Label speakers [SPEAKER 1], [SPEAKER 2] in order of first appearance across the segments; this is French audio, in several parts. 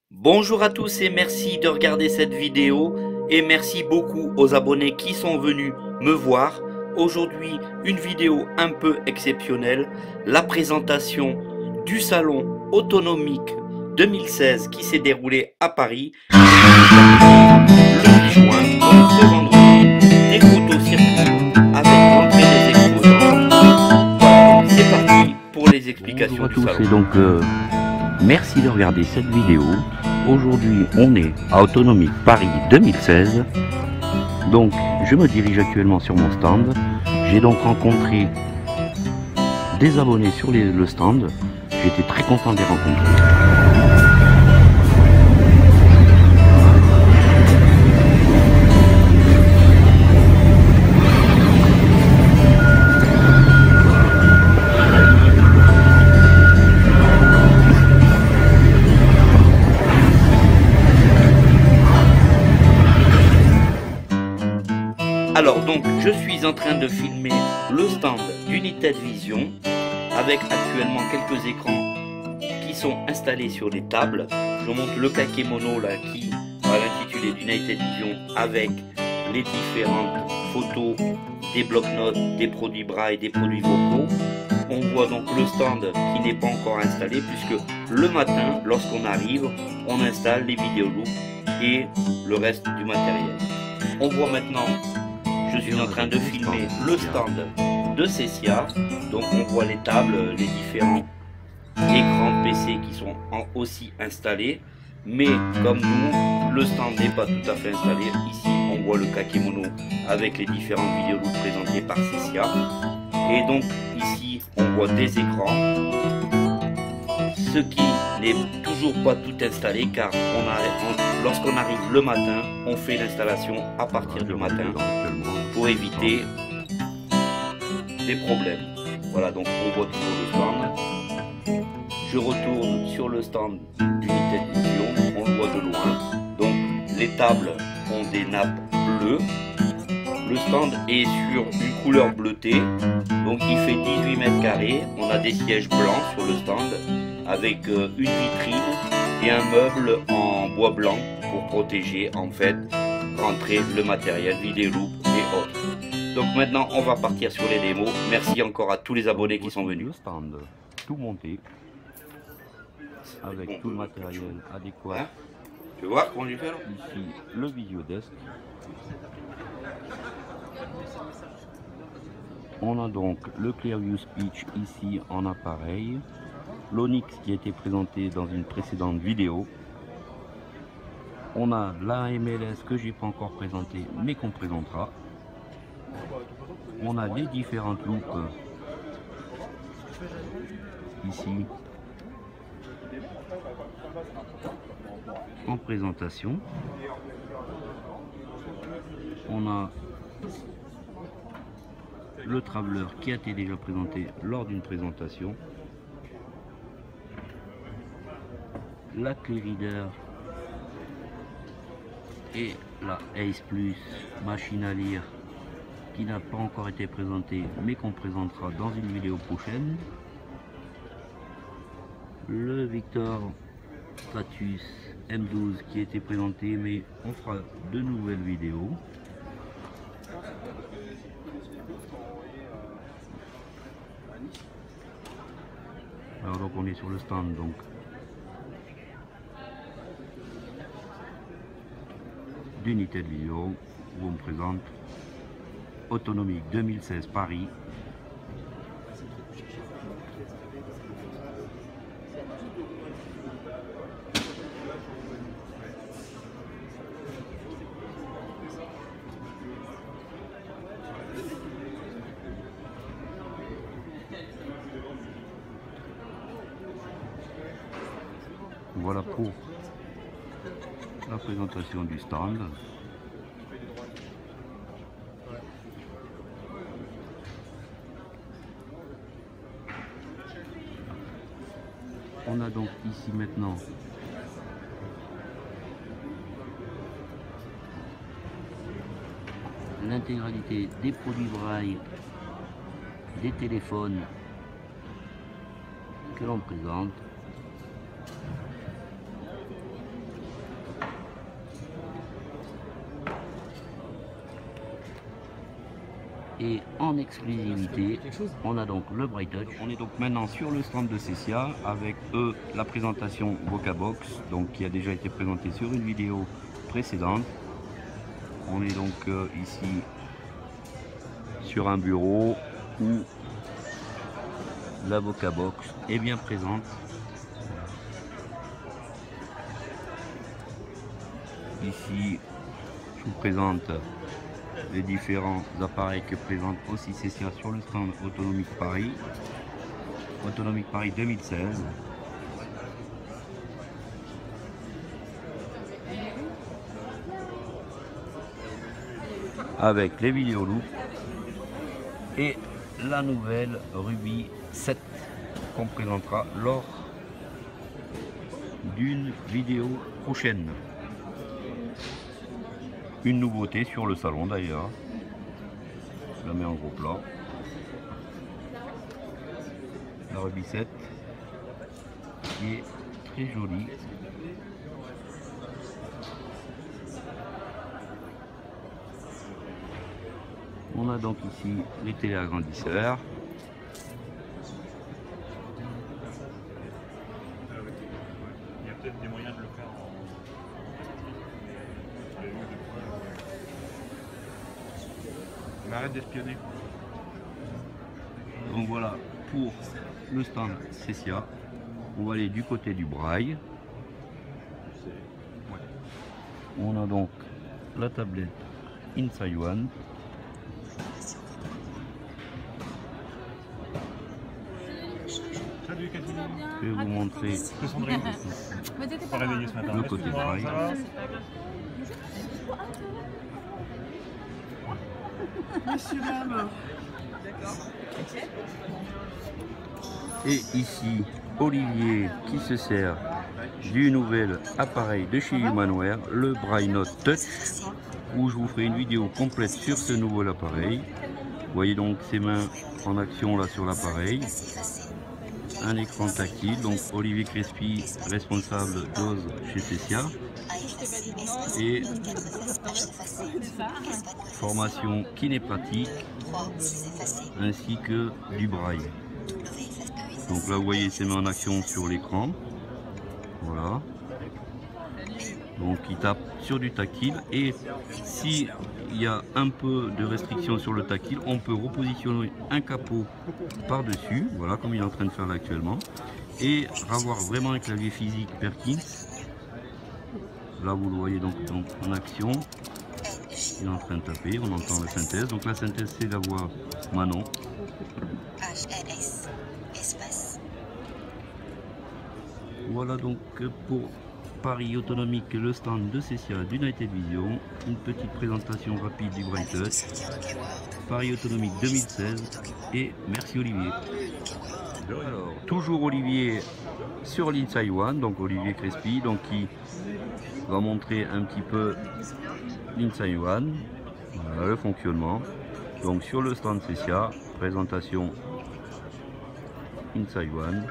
[SPEAKER 1] Bonjour à tous et merci de regarder cette vidéo et merci beaucoup aux abonnés qui sont venus me voir. Aujourd'hui, une vidéo un peu exceptionnelle, la présentation du salon autonomique 2016 qui s'est déroulé à Paris le 10 juin, donc ce vendredi, des photos circulent avec l'entrée des exposants. Voilà, c'est parti pour les explications du salon.
[SPEAKER 2] Bonjour à tous et donc merci de regarder cette vidéo. Aujourd'hui on est à Autonomique Paris 2016. Donc je me dirige actuellement sur mon stand. J'ai donc rencontré des abonnés sur le stand. J'étais très content de les rencontrer.
[SPEAKER 1] Alors donc je suis en train de filmer le stand d'United Vision avec actuellement quelques écrans qui sont installés sur les tables. Je montre le kakémono là qui a l'intitulé d'United Vision avec les différentes photos, des blocs-notes, des produits braille, des produits vocaux. On voit donc le stand qui n'est pas encore installé puisque le matin lorsqu'on arrive on installe les vidéoloops et le reste du matériel. On voit maintenant. Je suis en train de filmer le stand de Cecia, donc on voit les tables, les différents écrans PC qui sont aussi installés, mais comme nous, le stand n'est pas tout à fait installé. Ici on voit le kakémono avec les différentes vidéos présentées par Cecia, et donc ici on voit des écrans, ce qui n'est toujours pas tout installé car lorsqu'on arrive le matin, on fait l'installation à partir du matin pour éviter des problèmes. Voilà, donc on voit toujours le stand. Je retourne sur le stand d'United Vision, on le voit de loin. Donc les tables ont des nappes bleues. Le stand est sur une couleur bleutée, donc il fait 18 mètres carrés. On a des sièges blancs sur le stand avec une vitrine et un meuble en bois blanc pour protéger en fait rentrer le matériel vidéoloop et autres. Donc maintenant on va partir sur les démos. Merci encore à tous les abonnés qui sont venus.
[SPEAKER 2] Le stand tout monté avec tout le matériel adéquat.
[SPEAKER 1] Hein, tu vois comment je fais là?
[SPEAKER 2] Ici le Videodesk. On a donc le Clearview Speech ici en appareil, l'Onyx qui a été présenté dans une précédente vidéo. On a la MLS que j'ai pas encore présenté mais qu'on présentera. On a les différentes loupes ici en présentation. On a le Traveler qui a été déjà présenté lors d'une présentation. La Clear Reader et la Ace Plus machine à lire qui n'a pas encore été présentée mais qu'on présentera dans une vidéo prochaine. Le Victor Stratus M12 qui a été présenté mais on fera de nouvelles vidéos. Alors donc on est sur le stand donc d'United Vision où on me présente Autonomique 2016 Paris. Voilà pour la présentation du stand. On a donc ici maintenant l'intégralité des produits braille, des téléphones que l'on présente. Et en exclusivité, on a donc le Bright Touch. On est donc maintenant sur le stand de Cecia avec la présentation Vocabox, donc qui a déjà été présentée sur une vidéo précédente. On est donc ici sur un bureau où la Vocabox est bien présente. Ici, je vous présente les différents appareils que présente aussi Cecia sur le stand Autonomique Paris 2016. Avec les vidéoloops et la nouvelle Ruby 7 qu'on présentera lors d'une vidéo prochaine. Une nouveauté sur le salon d'ailleurs. Je la mets en gros plan. La Ruby 7 qui est très jolie. On a donc ici les téléagrandisseurs.
[SPEAKER 3] Il y a peut-être des moyens de le faire en... On arrête d'espionner.
[SPEAKER 2] Donc voilà pour le stand Cecia. On va aller du côté du braille. On a donc la tablette InSideOne.
[SPEAKER 3] Salut Cathy.
[SPEAKER 2] Je vais vous montrer
[SPEAKER 3] Pas réveillé ce matin.
[SPEAKER 2] le côté braille.
[SPEAKER 3] Monsieur dame.
[SPEAKER 2] Et ici Olivier qui se sert du nouvel appareil de chez Humanware, le Braille Note Touch, où je vous ferai une vidéo complète sur ce nouvel appareil. Vous voyez donc ses mains en action là sur l'appareil. Un écran tactile, donc Olivier Crespi, responsable d'Oz chez Cecia. Et formation kinépratique ainsi que du braille. Donc là vous voyez ses mains en action sur l'écran. Voilà. Donc il tape sur du tactile, et si il y a un peu de restriction sur le tactile, on peut repositionner un capot par dessus, voilà comme il est en train de faire là actuellement, et avoir vraiment un clavier physique Perkins. Là vous le voyez donc en action, il est en train de taper, on entend la synthèse. Donc la synthèse c'est la voix Manon. Voilà donc pour Paris Autonomique, le stand de Cecia d'United Vision. Une petite présentation rapide du Bright Touch. Paris Autonomique 2016. Et merci Olivier. Alors, toujours Olivier sur l'InSideOne, donc Olivier Crespi, donc qui va montrer un petit peu l'InSideOne, voilà, le fonctionnement. Donc sur le stand Cecia, présentation InSideOne.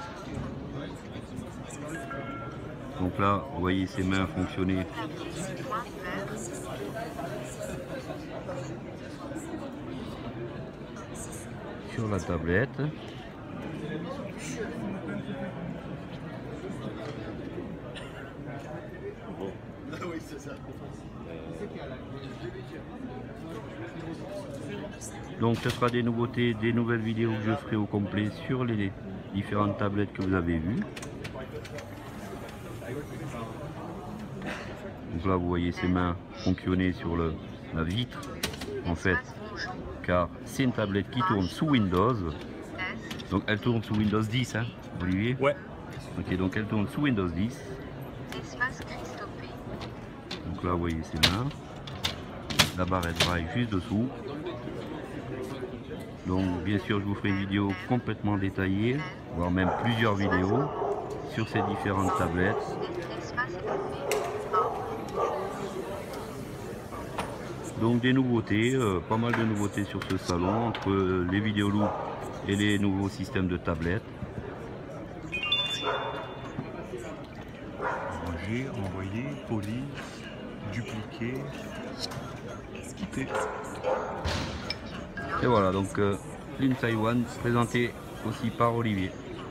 [SPEAKER 2] Donc là, vous voyez ses mains fonctionner. Sur la tablette. Donc ce sera des nouveautés, des nouvelles vidéos que je ferai au complet sur les différentes tablettes que vous avez vues. Donc là vous voyez ses mains fonctionner sur la vitre en fait, car c'est une tablette qui tourne sous Windows. Donc elle tourne sous Windows 10 hein, Olivier?
[SPEAKER 3] Ouais.
[SPEAKER 2] Ok, donc elle tourne sous Windows 10. Donc là vous voyez ses mains, la barrette braille juste dessous. Donc bien sûr je vous ferai une vidéo complètement détaillée, voire même plusieurs vidéos sur ces différentes tablettes. Donc des nouveautés, pas mal de nouveautés sur ce salon, entre les vidéoloops et les nouveaux systèmes de tablettes.
[SPEAKER 3] Ranger, envoyer, poli, dupliquer, quitter.
[SPEAKER 2] Et voilà, donc Lin Taiwan, présenté aussi par Olivier.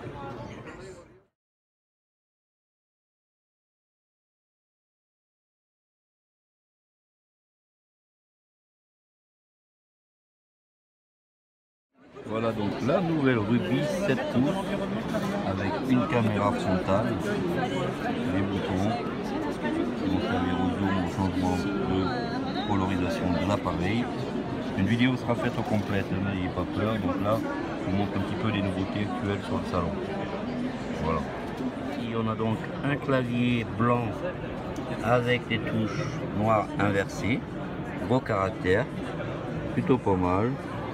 [SPEAKER 2] Voilà donc la nouvelle Ruby 7 pouces avec une caméra frontale, les boutons qui vont servir au zoom, au changement de colorisation de l'appareil. Une vidéo sera faite au complète, n'ayez pas peur. Donc là, je vous montre un petit peu les nouveautés actuelles sur le salon. Voilà. Ici, on a donc un clavier blanc avec des touches noires inversées, beau caractère, plutôt pas mal.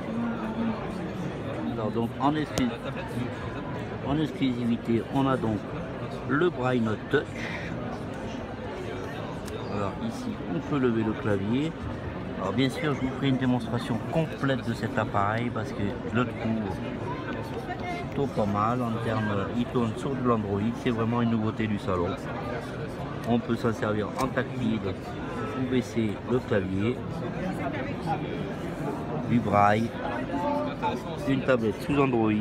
[SPEAKER 2] Alors donc en exclusivité, on a donc le Braille Note Touch. Alors ici, on peut lever le clavier. Alors bien sûr, je vous ferai une démonstration complète de cet appareil parce que le coup plutôt pas mal en termes, il tourne sur de l'Android, c'est vraiment une nouveauté du salon. On peut s'en servir en tactile pour baisser le clavier, du braille, une tablette sous Android.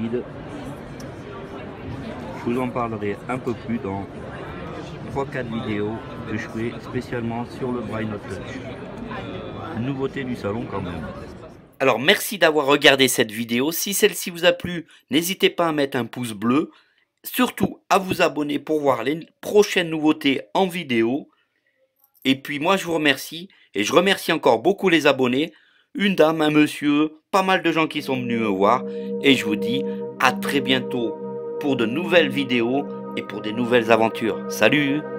[SPEAKER 2] Je vous en parlerai un peu plus dans 3-4 vidéos que je ferai spécialement sur le Braille Note Touch. Une nouveauté du salon quand même.
[SPEAKER 1] Alors merci d'avoir regardé cette vidéo. Si celle-ci vous a plu, n'hésitez pas à mettre un pouce bleu. Surtout à vous abonner pour voir les prochaines nouveautés en vidéo. Et puis moi je vous remercie et je remercie encore beaucoup les abonnés. Une dame, un monsieur, pas mal de gens qui sont venus me voir. Et je vous dis à très bientôt pour de nouvelles vidéos et pour des nouvelles aventures. Salut!